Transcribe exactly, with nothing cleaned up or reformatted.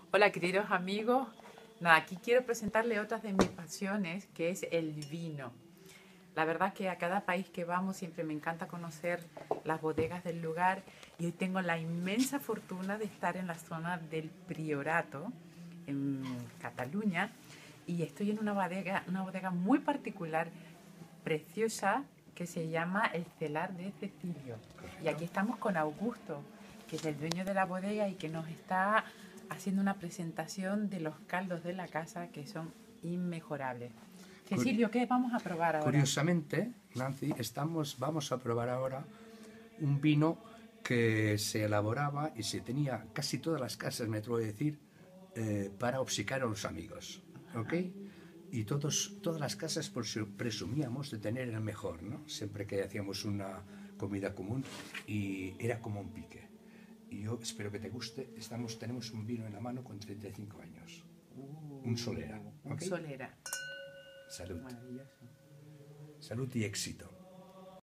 Hola queridos amigos, nada, aquí quiero presentarle otras de mis pasiones, que es el vino. La verdad que a cada país que vamos siempre me encanta conocer las bodegas del lugar y hoy tengo la inmensa fortuna de estar en la zona del Priorato, en Cataluña, y estoy en una bodega, una bodega muy particular, preciosa, que se llama El Celar de Cecilio. Y aquí estamos con Augusto, que es el dueño de la bodega y que nos está haciendo una presentación de los caldos de la casa que son inmejorables. Cecilio, ¿qué vamos a probar ahora? Curiosamente, Nancy, estamos, vamos a probar ahora un vino que se elaboraba y se tenía casi todas las casas, me atrevo a decir, eh, para obsequiar a los amigos, ¿ok? Y todos, todas las casas presumíamos de tener el mejor, ¿no? Siempre que hacíamos una comida común y era como un pique. Y yo espero que te guste. Estamos, tenemos un vino en la mano con treinta y cinco años. Uh, un Solera. Un ¿Okay? Solera. Salud. Maravilloso. Salud y éxito.